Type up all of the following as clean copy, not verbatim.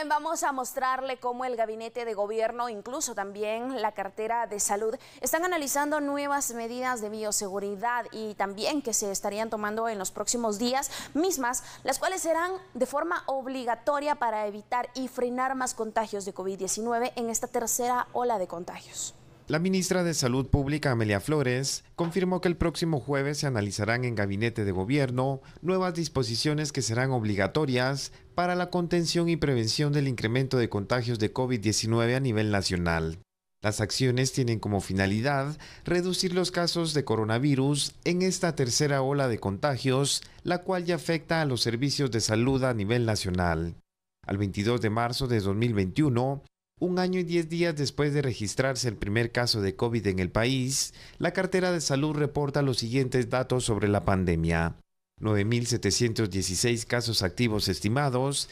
Bien, vamos a mostrarle cómo el Gabinete de Gobierno, incluso también la cartera de Salud, están analizando nuevas medidas de bioseguridad y también que se estarían tomando en los próximos días, mismas las cuales serán de forma obligatoria para evitar y frenar más contagios de COVID-19 en esta tercera ola de contagios. La ministra de Salud Pública, Amelia Flores, confirmó que el próximo jueves se analizarán en Gabinete de Gobierno nuevas disposiciones que serán obligatorias para la contención y prevención del incremento de contagios de COVID-19 a nivel nacional. Las acciones tienen como finalidad reducir los casos de coronavirus en esta tercera ola de contagios, la cual ya afecta a los servicios de salud a nivel nacional. Al 22 de marzo de 2021, un año y 10 días después de registrarse el primer caso de COVID en el país, la cartera de salud reporta los siguientes datos sobre la pandemia: 9.716 casos activos estimados,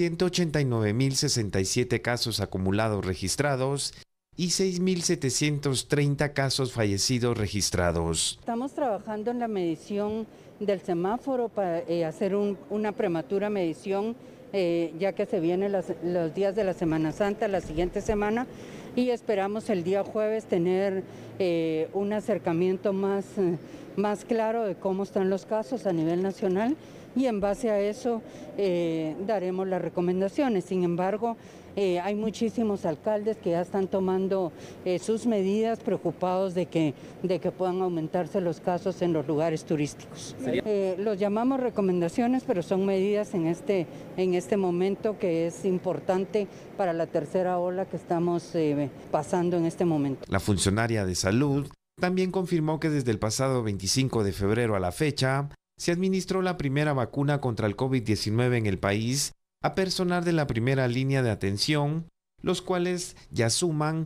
189.067 casos acumulados registrados y 6.730 casos fallecidos registrados. Estamos trabajando en la medición del semáforo para hacer una prematura medición, ya que se vienen los días de la Semana Santa, la siguiente semana, y esperamos el día jueves tener un acercamiento más claro de cómo están los casos a nivel nacional, y en base a eso daremos las recomendaciones. Sin embargo, hay muchísimos alcaldes que ya están tomando sus medidas, preocupados de que puedan aumentarse los casos en los lugares turísticos. Los llamamos recomendaciones, pero son medidas en este momento que es importante para la tercera ola que estamos pasando en este momento. La funcionaria de salud también confirmó que desde el pasado 25 de febrero a la fecha se administró la primera vacuna contra el COVID-19 en el país a personal de la primera línea de atención, los cuales ya suman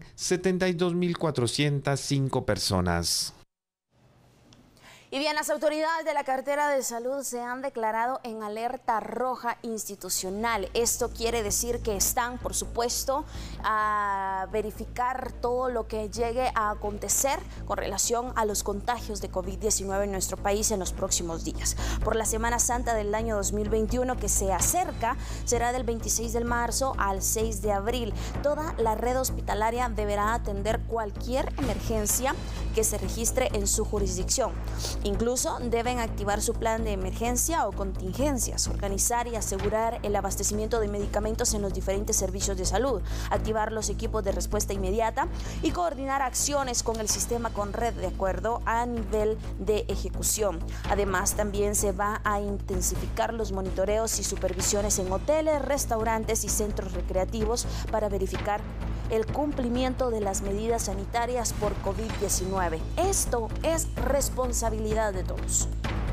72.405 personas. Y bien, las autoridades de la cartera de salud se han declarado en alerta roja institucional. Esto quiere decir que están, por supuesto, a verificar todo lo que llegue a acontecer con relación a los contagios de COVID-19 en nuestro país en los próximos días. Por la Semana Santa del año 2021 que se acerca, será del 26 de marzo al 6 de abril. Toda la red hospitalaria deberá atender cualquier emergencia que se registre en su jurisdicción. Incluso deben activar su plan de emergencia o contingencias, organizar y asegurar el abastecimiento de medicamentos en los diferentes servicios de salud, activar los equipos de respuesta inmediata y coordinar acciones con el sistema con red de acuerdo a nivel de ejecución. Además, también se va a intensificar los monitoreos y supervisiones en hoteles, restaurantes y centros recreativos para verificar el cumplimiento de las medidas sanitarias por COVID-19. Esto es responsabilidad de todos.